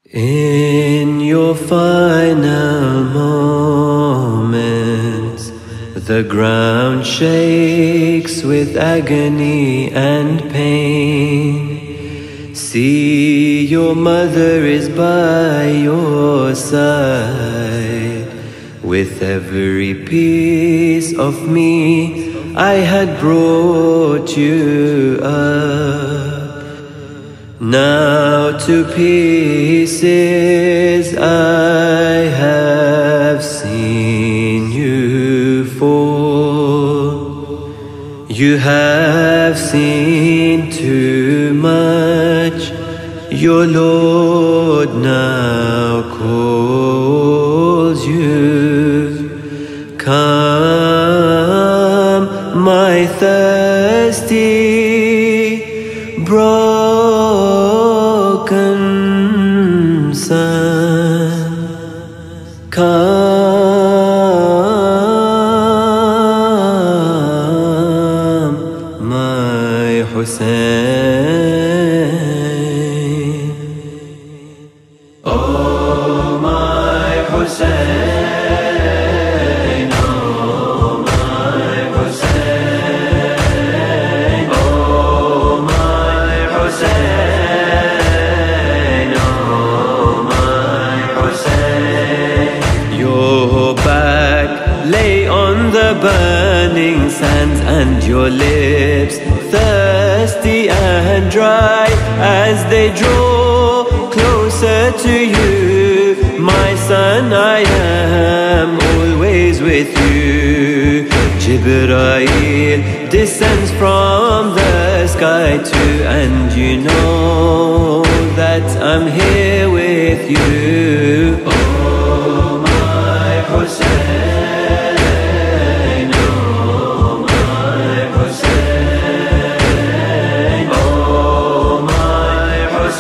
In your final moments, the ground shakes with agony and pain. See, your mother is by your side. With every piece of me, I had brought you up. Now to pieces I have seen you fall. You have seen too much. Your Lord now calls you. Come, my thirsty, broken son, come, my Hussein. Oh, my Hussein, oh, my Hussein, oh, my Hussein, oh, my Hussein. Your back lay on the burning sands, and your lips thirsty and dry as they draw closer to you. My son, I am always with you. Jibreel descends from the sky too, and you know that I'm here with you. Oh, my Hussein, oh, my Hussein, oh, my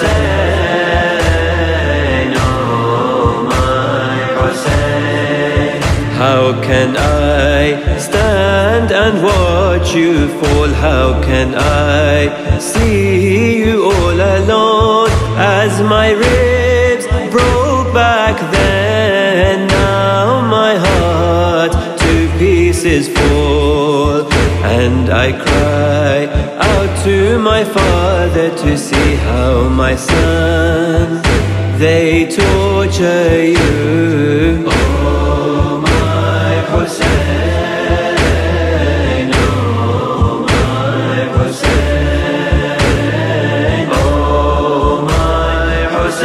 Hussein, oh, my Hussein. How can I stand and watch you fall? How can I see you all alone as my ribs broke back then? Now my heart to pieces fall, and I cry out to my father to see how my son, they torture you. Oh, my Hussein, oh, my Hussein, oh, my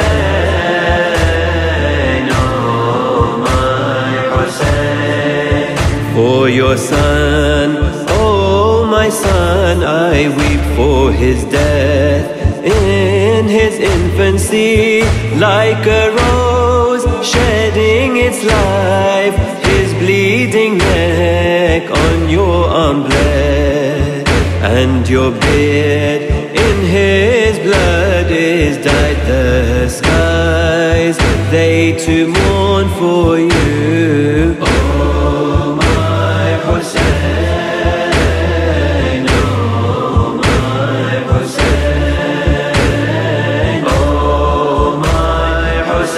Hussein, oh, my Hussein. For your son, oh, my son, I weep for his death in his infancy, like a rose shedding its life, his bleeding neck on your arm bled, and your beard in his blood is dyed. The skies, they too mourn for you. Oh, my Hussein, oh, my Hussein, oh, my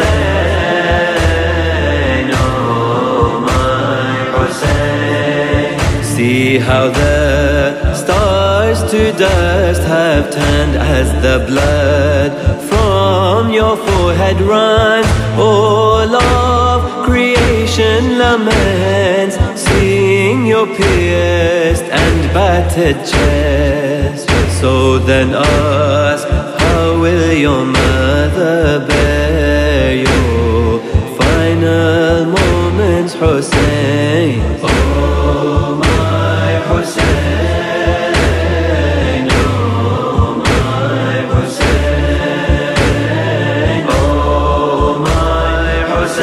Hussein, oh, my Hussein. See how the stars to dust have turned as the blood from your forehead runs. All of creation laments, seeing your pierced and battered chest. So then ask, how will your mother bear your final moments, Hussein? Oh, my Hussein, oh, my Hussein, oh, my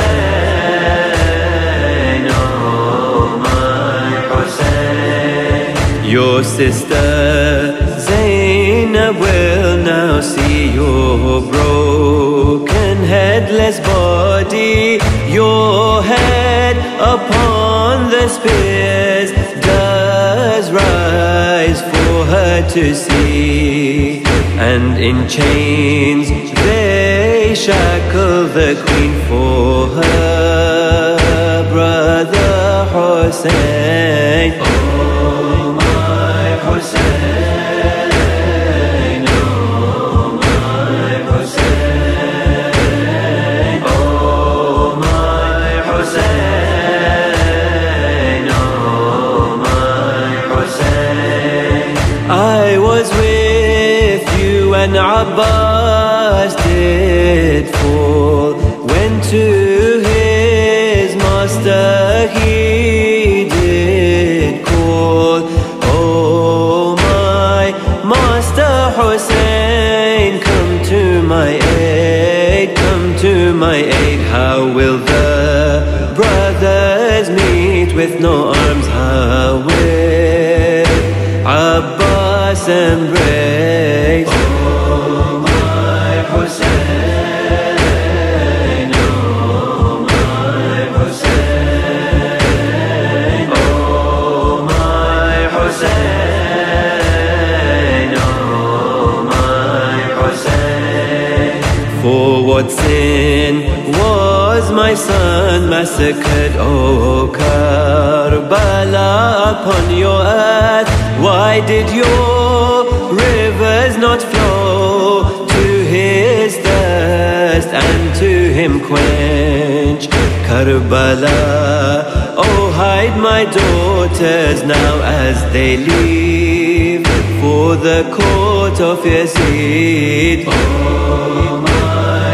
Hussein, oh, my Hussein. Your sister Zainab will now see your broken headless body. Your head upon the spears does rise for her to see, and in chains they they shackle the queen for her brother Hussein. Oh my Hussein, oh my Hussein, oh my Hussein, oh my Hussein. I was with you when Abbas did fall, went to his master he did call. Oh my master Hussein, come to my aid, come to my aid. How will the brothers meet with no arms? How will Abbas embrace? Oh my Hussein, oh my Hussein, oh my Hussein, oh my Hussein. For what sin was my son massacred, oh Karbala, upon your earth? Why did your rivers not flow to his thirst and to him quench? Karbala, oh hide my daughters now as they leave for the court of Yazid. Oh my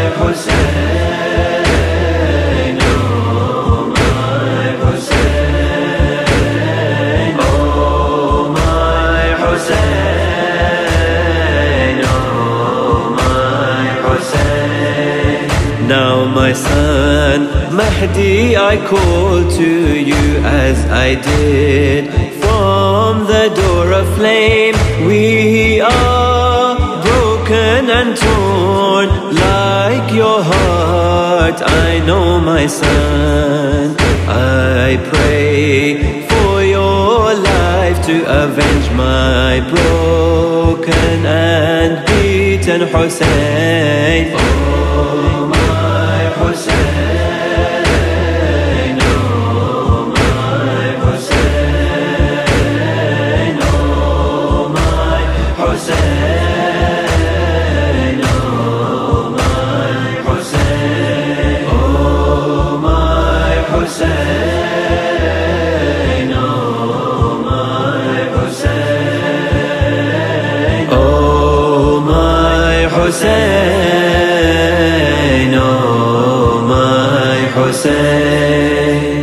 Hussein, oh my Hussein, oh my Hussein, oh my Hussein. Now my son Mahdi, I call to you as I did from the door of flame. We are broken and torn like your heart, I know my son. I pray for your life to avenge my broken and beaten Hussein. Oh my Hussein, oh my Hussein, oh my Hussein, oh my Hussein, oh my Hussein, oh my Hussein, oh my Hussein, oh my Hussein.